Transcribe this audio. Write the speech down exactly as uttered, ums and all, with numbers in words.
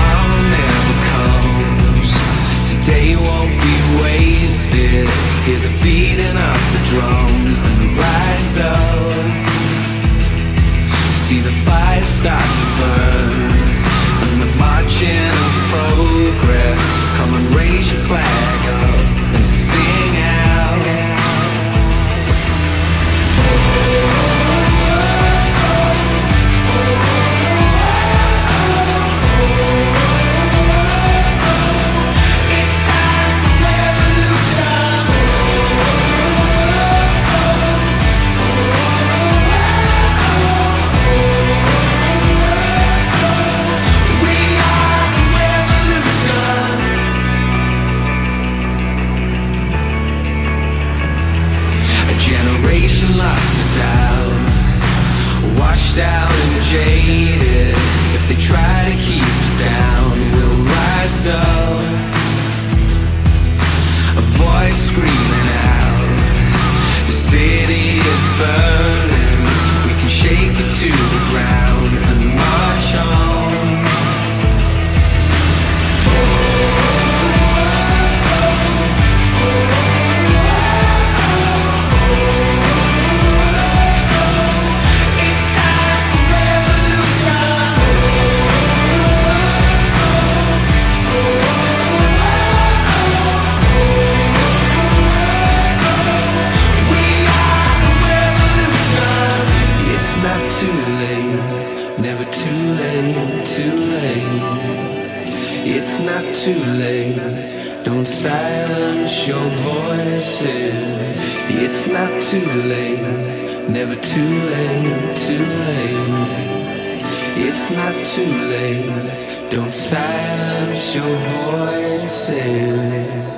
tomorrow never comes. Today won't be wasted. Hear the beating of the drums and the rise up. See the fire start to burn and the marching of progress. Come and raise your flag up and sing out. It's time for revolution. We are the revolution. A generation lost to doubt, washed out and jaded. If they try to keep us down, we'll rise up. A voice screaming out, the city is burning. We can shake it to the ground and march on. It's time for revolution. We are the revolution. It's not too late, never too late, too late. It's not too late, don't silence your voices. It's not too late, never too late, too late. It's not too late, don't silence your voices.